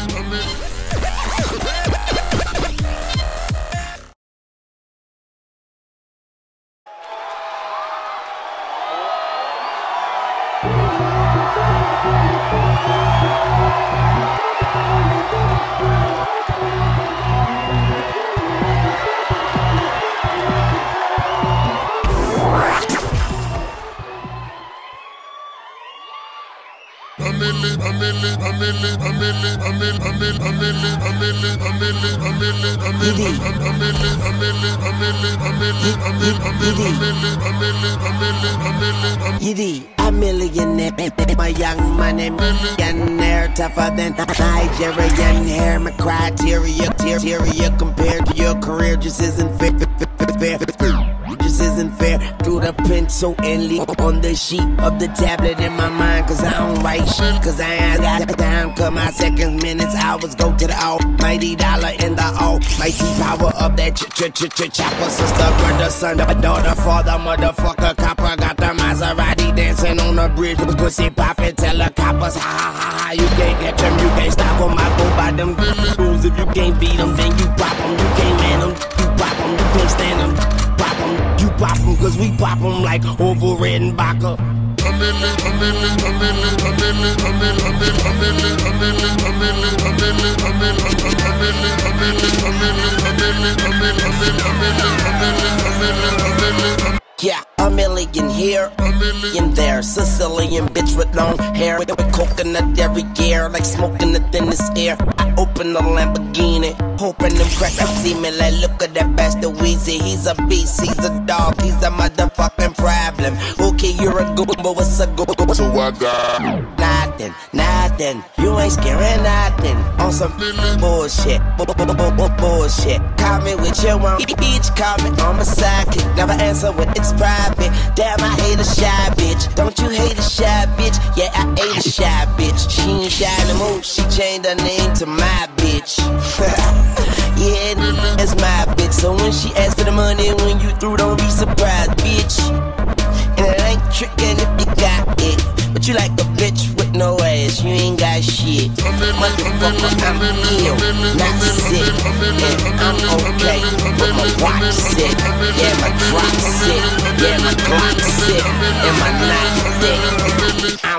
A millionaire, my young money millionaire, tougher than Nigerian hair. My criteria compared to your career just isn't fair. Just isn't fair. Through the pencil and leave on the sheet of the tablet in my mind, cause I don't write shit, cause I ain't got time. Cut my seconds, minutes, hours go to the almighty dollar in the almighty power of that chopper. Sister, brother, son, daughter, father, motherfucker, copper. Got the Maserati dancing on the bridge with pussy poppin', tell the coppers, ha ha ha ha. You can't catch them, you can't stop them. I go by them rules. If you can't beat them, then you pop them. You can't man them, you pop them. You can't stand them, pop them. You pop them, cause we pop them like Orville Redenbacher. Yeah, a million here, a million there. Sicilian bitch with long hair, with coconut every gear, like smoking the thinnest air. I open the Lamborghini, hoping them crackers see me like, look at that bastard Weezy. He's a beast, he's a dog, he's a motherfucking problem. Okay, you're a good, but what's a good? So what nothing, nothing. You ain't scaring nothing. On some bullshit, bullshit. Call me with your one, bitch. Call me on my sidekick. Never answer when it's private. Damn, I hate a shy bitch. Don't you hate a shy bitch? Yeah, I hate a shy bitch. She ain't shy no more. She changed her name to my bitch. Yeah, that's my bitch. So when she asks for the money, when you through, don't be surprised, bitch. And it ain't trickin' if you got it, but you like a bitch with no ass, you ain't got shit. Motherfucker, I'm ill, not sick, and I'm okay, but my watch sick, yeah, my drop sick, yeah, my clock sick, and my knife thick.